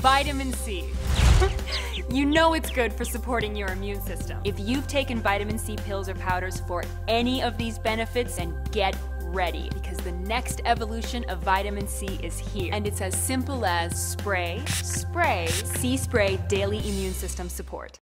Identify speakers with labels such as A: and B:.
A: Vitamin C. You know it's good for supporting your immune system. If you've taken vitamin C pills or powders for any of these benefits, then get ready, because the next evolution of vitamin C is here. And it's as simple as spray, spray, CSpray Daily Immune System Support.